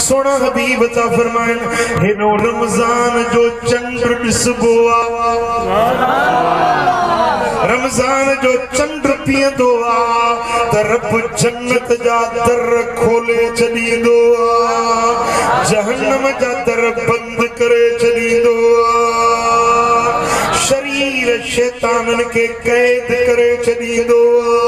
सोना हबीब ता फरमाइन हेनो रमजान जो चंद्र ॾिसबो रमजान जो चंद्र पींदो त रब जन्नत जा दर खोले छॾींदो जहन्नम जा दर बंद करे छॾींदो शरीर शैतानन के कैद करे छॾींदो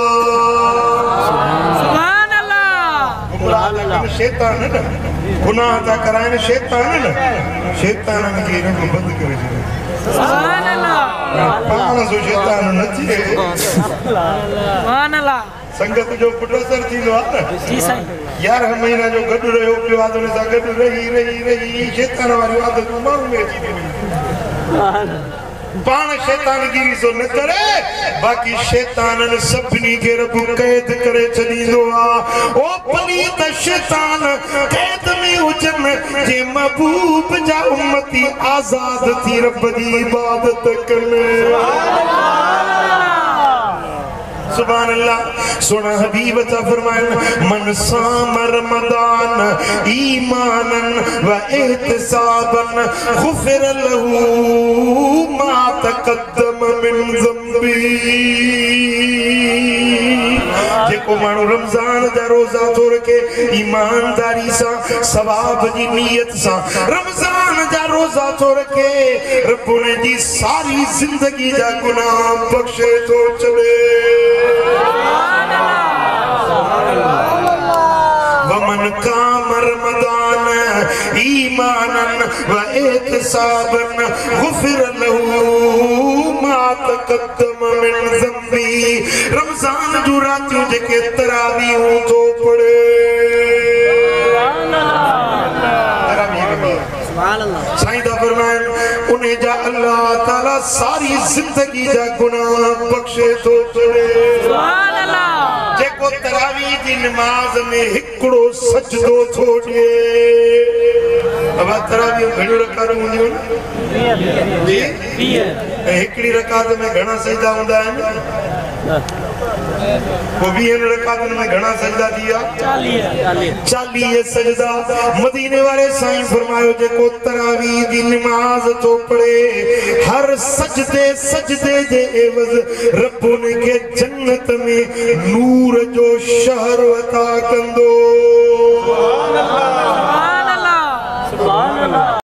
सुभान अल्लाह शैतान न गुनाह था कराइन शैतान न शैतानन के रब बंद करे छॾींदो सुभान अल्लाह पाण जो शैतान न थिए सुभान अल्लाह संगत जो पुटसर थींदो आहे न जी साईं 11 महीना जो गॾु रहियो पियो आहे उन सां गॾु रही शैतान वारी आदतूं माण्हू में अची वेंदियूं पाण शैतानगिरी सो न करे बाक़ी शैतानन सभिनी खे रब कैद करे छॾींदो आहे ओ पलीत शैतान कैद में हुजन जे महबूब जा उम्मती आज़ाद थी रब जी इबादत कनि सुभान अल्लाह सोना हबीब ता फरमाइन मन साम रमदान ईमानन व एहतिसाबन गुफिर लहू मा तकद्दम मिन ज़ंबी जेको माण्हू रमजान जा रोजा तो रखे ईमानदारी सां सवाब जी नियत सां रमजान जा रोजा तो रखे रब उन जी सारी जिंदगी जा गुनाह बख्शे तो चले वमन काम रमदान ईमानन व एहतिसाबन गुफिर लहू मा तकद्दम मिन ज़ंबी रमजान जो रातियों जेके तरावीह तो पढ़े साईं दा फरमाइन उन्हें जा अल्लाह ताला सारी जिंदगी जा गुनाह बख्शे तो चढ़े सुभान अल्लाह जेको तरावीह जी नमाज में हिकड़ो सजदो थो ॾे अब तरावीह घणी रकात हूंदियूं जी हिकड़ी रकात में घणा सजदा हूंदा आहिनि वो 20 रकातन में घणा सजदा दिया 40 सजदा मदीने वाले साईं फरमायो जेको तरावीह दी नमाज तो पढ़े हर सजदे सजदे दे एवज रब उनके जन्नत में नूर जो शहर अता कंदो